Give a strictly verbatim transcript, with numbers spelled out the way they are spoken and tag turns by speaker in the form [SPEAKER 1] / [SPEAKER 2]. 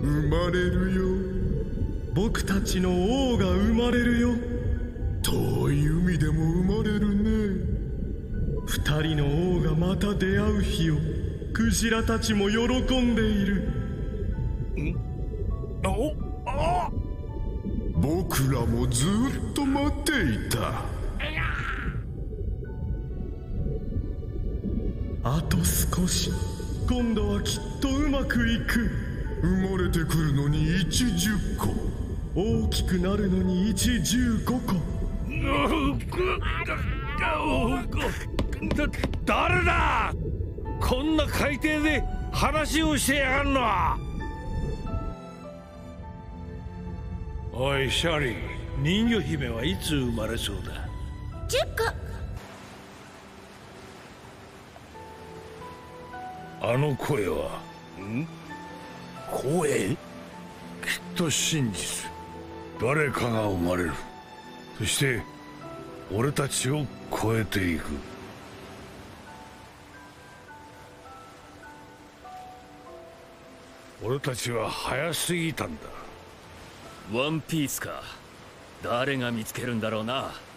[SPEAKER 1] 生まれるよ。
[SPEAKER 2] 僕たちの王が生まれるよ。
[SPEAKER 1] 遠い海でも生まれるね。
[SPEAKER 2] 二人の王がまた出会う日をクジラたちも喜んでいる。
[SPEAKER 3] んおあ
[SPEAKER 1] 僕らもずっと待っていた。
[SPEAKER 2] あと少し、今度はきっとうまくいく。
[SPEAKER 1] 生まれてくるのに一十個、
[SPEAKER 2] 大きくなるのに一十五個。
[SPEAKER 3] だ誰だ、こんな海底で話をしてやがんのは。おいシャリー、人魚姫はいつ生まれそうだ。
[SPEAKER 4] じゅっこ。
[SPEAKER 3] あの声はん声？きっと真実。誰かが生まれる。そして俺たちを超えていく。俺たちは早すぎたんだ。
[SPEAKER 5] ワンピースか。誰が見つけるんだろうな。